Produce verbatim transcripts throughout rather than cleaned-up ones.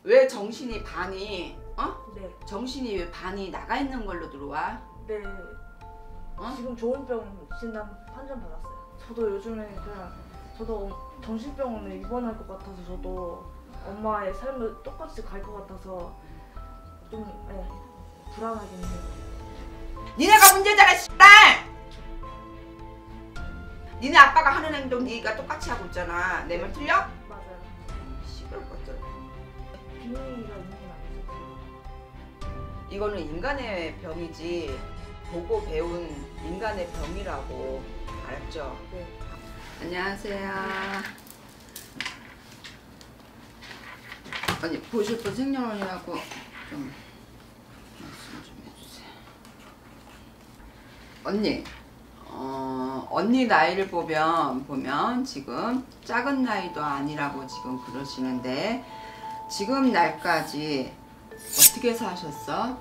왜 정신이 반이 어? 네. 정신이 왜 반이 나가 있는 걸로 들어와? 네. 어? 지금 조울병 진단 판정 받았어요. 저도 요즘에 그냥 저도 정신병원에 입원할 것 같아서 저도 엄마의 삶을 똑같이 갈 것 같아서 좀 네, 불안하긴 해요. 니네가 문제잖아, 씨발! 니네 아빠가 하는 행동 니가 똑같이 하고 있잖아. 내 말 틀려? 맞아요. 씨발 것들. 비밀이가 있는 건 아니죠. 이거는 인간의 병이지 보고 배운 인간의 병이라고. 알았죠? 네. 안녕하세요. 아니 보실 분 생년월일하고 좀 말씀 좀 해주세요. 언니, 어, 언니 나이를 보면 보면 지금 작은 나이도 아니라고 지금 그러시는데 지금 날까지 어떻게 사셨어?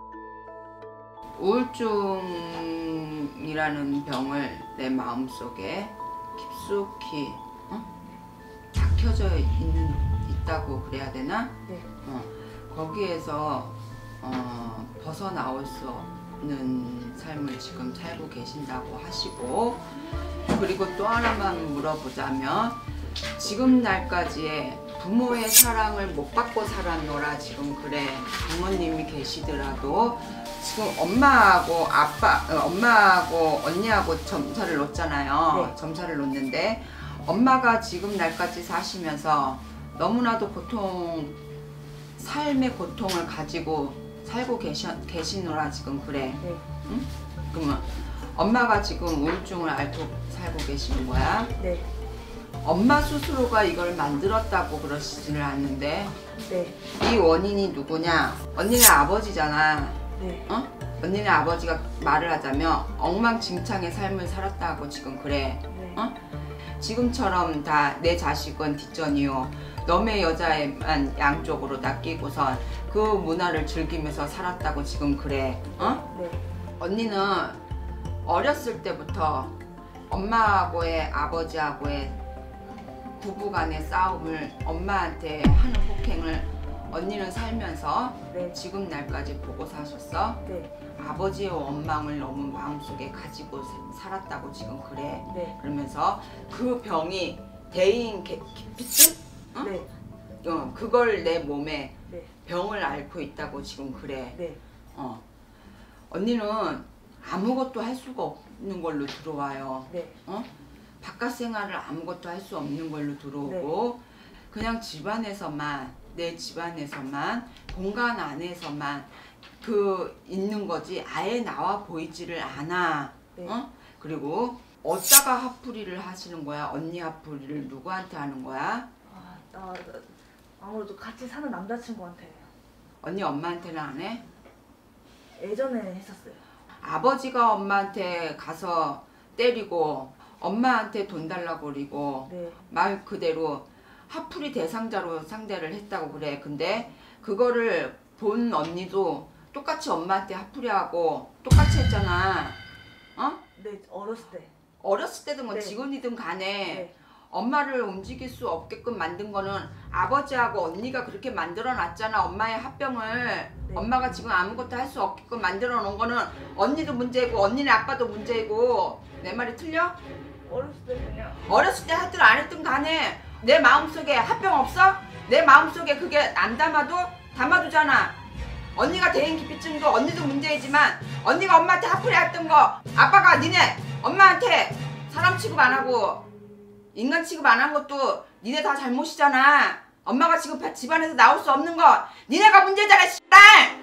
우울증이라는 병을 내 마음속에 깊숙이 어? 박혀져 있는, 있다고 그래야 되나? 네. 어, 거기에서 어, 벗어나올 수 없는 삶을 지금 살고 계신다고 하시고, 그리고 또 하나만 물어보자면 지금 날까지의 부모의 사랑을 못 받고 살았노라 지금 그래. 부모님이 계시더라도 지금 엄마하고 아빠, 엄마하고 언니하고 점사를 놓잖아요. 네. 점사를 놓는데 엄마가 지금 날까지 사시면서 너무나도 고통, 삶의 고통을 가지고 살고 계시, 계시노라 지금 그래. 네. 응? 그러면 엄마가 지금 우울증을 앓고 살고 계시는 거야? 네. 엄마 스스로가 이걸 만들었다고 그러시지는 않는데 네. 이 원인이 누구냐? 언니네 아버지잖아. 네. 어? 언니네 아버지가 말을 하자면 엉망진창의 삶을 살았다고 지금 그래. 네. 어? 지금처럼 다 내 자식은 뒷전이요, 너의 여자에만 양쪽으로 낚이고선 그 문화를 즐기면서 살았다고 지금 그래. 어? 네. 언니는 어렸을 때부터 엄마하고의 아버지하고의 부부간의 싸움을, 엄마한테 하는 폭행을 언니는 살면서 네. 지금 날까지 보고 사셨어? 네. 아버지의 원망을 너무 마음속에 가지고 살았다고 지금 그래. 네. 그러면서 그 병이 대인 기피증? 어? 네. 어, 그걸 내 몸에 네. 병을 앓고 있다고 지금 그래. 네. 어. 언니는 아무것도 할 수가 없는 걸로 들어와요. 네. 어? 바깥 생활을 아무것도 할 수 없는 걸로 들어오고, 네. 그냥 집안에서만, 내 집안에서만, 공간 안에서만 그 있는 거지 아예 나와 보이지를 않아. 네. 어? 그리고 어디다가 화풀이를 하시는 거야? 언니 화풀이를 누구한테 하는 거야? 아, 나, 나 아무래도 같이 사는 남자친구한테. 언니 엄마한테는 안 해? 예전에 했었어요. 아버지가 엄마한테 가서 때리고 엄마한테 돈 달라고 그러고, 네. 말 그대로 화풀이 대상자로 상대를 했다고 그래. 근데 그거를 본 언니도 똑같이 엄마한테 화풀이하고 똑같이 했잖아. 어? 네, 어렸을 때. 어렸을 때든 뭐 네. 지금이든 간에 네. 엄마를 움직일 수 없게끔 만든 거는 아버지하고 언니가 그렇게 만들어 놨잖아. 엄마의 합병을. 네. 엄마가 지금 아무것도 할 수 없게끔 만들어 놓은 거는 언니도 문제이고 언니네 아빠도 문제이고. 내 말이 틀려? 어렸을 때 그냥. 어렸을 때 하든 안 했든 간에 내 마음속에 합병 없어? 내 마음속에 그게 안 담아도 담아두잖아. 언니가 대인 기피증도 언니도 문제이지만 언니가 엄마한테 화풀이 했던 거, 아빠가 니네 엄마한테 사람 취급 안 하고 인간 취급 안 한 것도 니네 다 잘못이잖아. 엄마가 지금 집안에서 나올 수 없는 거 니네가 문제잖아, 씨발!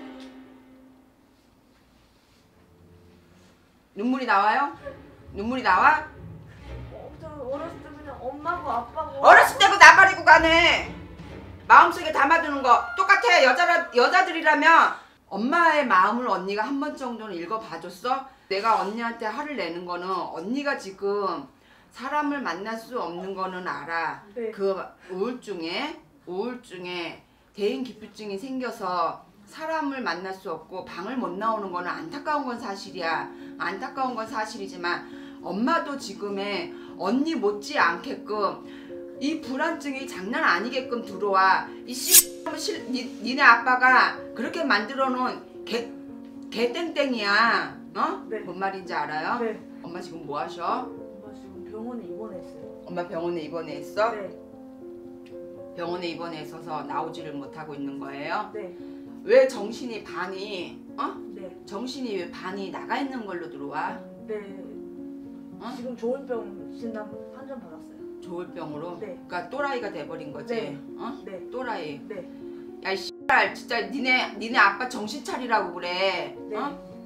눈물이 나와요? 눈물이 나와? 어, 저 어렸을 때 그냥 엄마고 아빠고. 어렸을 때고 나발이고 가네. 마음속에 담아두는 거 똑같아. 여자, 여자들이라면 엄마의 마음을 언니가 한 번 정도는 읽어봐줬어? 내가 언니한테 화를 내는 거는 언니가 지금 사람을 만날 수 없는 거는 알아. 네. 그 우울증에 우울증에 대인 기피증이 생겨서 사람을 만날 수 없고 방을 못 나오는 거는 안타까운 건 사실이야. 안타까운 건 사실이지만 엄마도 지금의 언니 못지 않게끔 이 불안증이 장난 아니게끔 들어와. 이 씨 그러면 실, 니, 니네 아빠가 그렇게 만들어 놓은 개, 개땡땡이야. 어? 네. 뭔 말인지 알아요? 네. 엄마 지금 뭐 하셔? 엄마 지금 병원에 입원했어요. 엄마 병원에 입원해 있어? 네. 병원에 입원해 있어서 나오지를 못하고 있는 거예요? 네. 왜 정신이 반이 어? 네. 정신이 왜 반이 나가 있는 걸로 들어와? 네. 어? 지금 조울병 진단 판정 받았어요. 조울병으로? 네. 그러니까 또라이가 돼버린 거지? 네. 어? 네. 또라이. 네. 야이 씨발 진짜 니네 니네 아빠 정신 차리라고 그래. 네.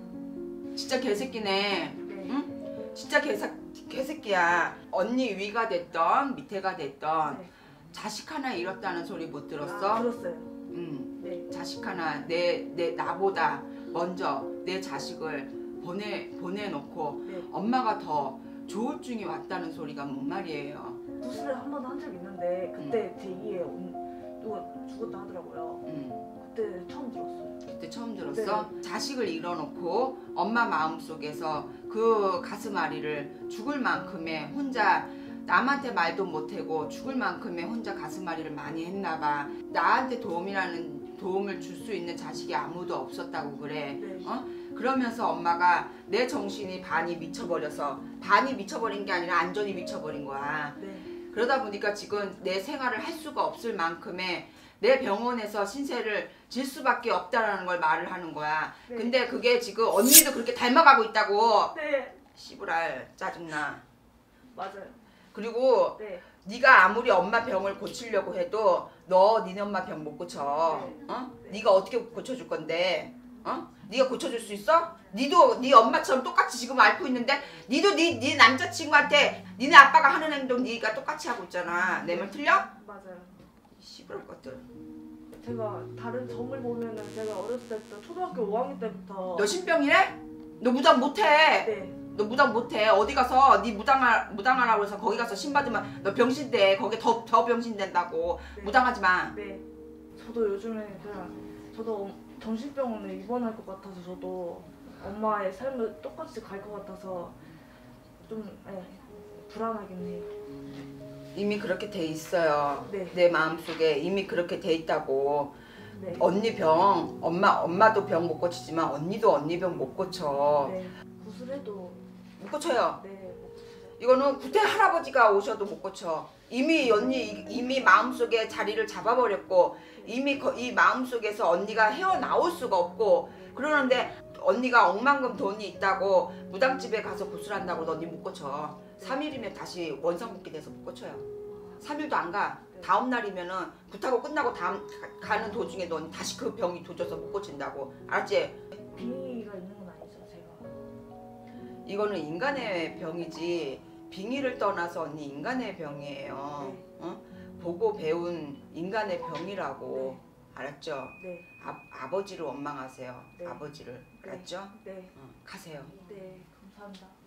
어? 진짜 개새끼네. 네. 응? 진짜 개사, 개새끼야. 언니 위가 됐던 밑에가 됐던 네. 자식 하나 잃었다는 소리 못 들었어? 아, 들었어요. 응. 네. 자식 하나 내, 내 나보다 먼저 내 자식을 보내 보내놓고 네. 엄마가 더 조울증이 왔다는 소리가 뭔 말이에요? 수술을 한 번 한 적 있는데 그때 제이의 누가 죽었다 하더라고요. 응. 그때 처음 들었어요. 그때 처음 들었어? 자식을 잃어놓고 엄마 마음속에서 그 가슴앓이를 죽을 만큼의 혼자 남한테 말도 못하고 죽을 만큼의 혼자 가슴앓이를 많이 했나봐. 나한테 도움이라는 도움을 줄 수 있는 자식이 아무도 없었다고 그래. 네. 어? 그러면서 엄마가 내 정신이 반이 미쳐버려서 반이 미쳐버린 게 아니라 안전이 미쳐버린 거야. 네. 그러다 보니까 지금 내 생활을 할 수가 없을 만큼의 내 병원에서 신세를 질 수밖에 없다라는 걸 말을 하는 거야. 네. 근데 그게 지금 언니도 그렇게 닮아가고 있다고. 네. 씨부랄 짜증나. 맞아요. 그리고 네. 네가 아무리 엄마 병을 고치려고 해도 너 니네 엄마 병 못 고쳐. 네. 어? 네. 네가 어떻게 고쳐줄 건데? 어? 네가 고쳐줄 수 있어? 니도 네 엄마처럼 똑같이 지금 앓고 있는데 니도 네, 네 남자친구한테 니네 아빠가 하는 행동 네가 똑같이 하고 있잖아. 내 말 틀려? 맞아요. 씨부랄 것들. 제가 다른 점을 보면은 제가 어렸을 때부터 초등학교 오 학년 때부터 너 신병이래? 너 무당 못해. 네. 너 무당 못해. 어디 가서 네 무당하, 무당하라고 해서 거기 가서 신 받으면 너 병신돼. 거기 더, 더 병신된다고. 네. 무당하지 마. 네. 저도 요즘에 그냥 저도 정신병원에 입원할 것 같아서 저도 엄마의 삶을 똑같이 갈 것 같아서 좀 네, 불안하긴 해요. 이미 그렇게 돼 있어요. 네. 내 마음속에 이미 그렇게 돼 있다고. 네. 언니 병, 엄마, 엄마도 병 못 고치지만 언니도 언니 병 못 고쳐. 네. 구슬해도 못 고쳐요. 네. 못 고치죠. 이거는 구태 할아버지가 오셔도 못 고쳐. 이미 언니 이미 마음속에 자리를 잡아버렸고 이미 거, 이 마음속에서 언니가 헤어나올 수가 없고 그러는데 언니가 억만금 돈이 있다고 무당집에 가서 구슬한다고 너 언니 못 고쳐. 삼 일이면 다시 원상복귀 돼서 못 고쳐요. 삼 일도 안 가. 다음 날이면은 굿하고 끝나고 다음 가, 가는 도중에 넌 다시 그 병이 도져서 못 고친다고. 알았지? 빙의가 있는 건 아니죠, 제가. 이거는 인간의 병이지 빙의를 떠나서 언니 인간의 병이에요. 네. 어? 보고 배운 인간의 병이라고. 네. 알았죠? 네. 아, 아버지를 원망하세요. 네. 아버지를. 네. 알았죠? 네. 어, 가세요. 네. 감사합니다.